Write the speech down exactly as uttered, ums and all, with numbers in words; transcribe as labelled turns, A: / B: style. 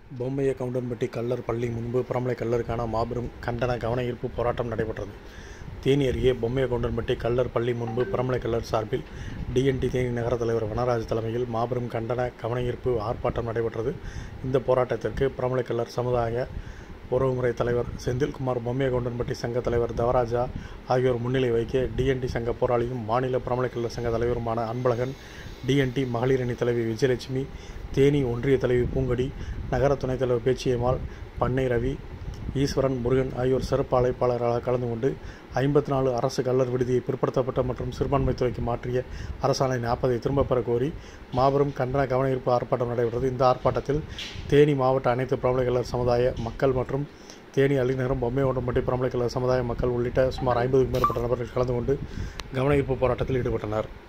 A: பொம்மைய கவுண்டன்பட்டி கள்ளர் பள்ளி முன்பு புறமலை கள்ளருக்கான மாபெரும் கண்டன கவனஈர்ப்பு போராட்டம் நடைபெற்றது. தேனி அருகே பொம்மைய கவுண்டன்பட்டி கள்ளர் பள்ளி முன்பு புறமலை கள்ளர் சார்பில் டிஎன்டி தேனி நகர தலைவர் வனராஜ் தலைமையில் மாபெரும் கண்டன கவனஈர்ப்பு ஆர்ப்பாட்டம் நடைபெற்றது. இந்த போராட்டத்திற்கு புறமலை கள்ளர் சமுதாய உறவுமுறை தலைவர் செந்தில்குமார், பொம்மைய கவுண்டன்பட்டி சங்க தலைவர் தவராஜா ஆகியோர் முன்னிலை வைக்க டிஎன்டி சங்க போராளியும் மாநில புறமலை கள்ளர் சங்க தலைவருமான அன்பழகன், டிஎன்டி மகளிர் அணி தலைவி விஜயலட்சுமி, தேனி ஒன்றிய தலைவி பூங்கொடி, நகர துணைத் தலைவர் பேச்சியம்மாள், பண்ணை ரவி, ஈஸ்வரன், முருகன் ஆகியோர் சிறப்பு அழைப்பாளர்களாக கலந்து கொண்டு ஐம்பத்தி நாலு அரசு கள்ளர் விடுதியை பிற்படுத்தப்பட்ட மற்றும் சிறுபான்மைத்துறைக்கு மாற்றிய அரசாணை நாற்பதை திரும்பப் பெற கோரி மாபெரும் கண்டன கவனஈர்ப்பு ஆர்ப்பாட்டம் நடைபெற்றது. இந்த ஆர்ப்பாட்டத்தில் தேனி மாவட்ட அனைத்து புறமலை கள்ளர் சமுதாய மக்கள் மற்றும் தேனி அள்ளிநகரம் பொம்மைய கவுண்டன்பட்டி புறமலை கள்ளர் சமுதாய மக்கள் உள்ளிட்ட சுமார் ஐம்பதுக்கும் மேற்பட்ட நபர்கள் கலந்து கொண்டு கவனஈர்ப்பு போராட்டத்தில் ஈடுபட்டனர்.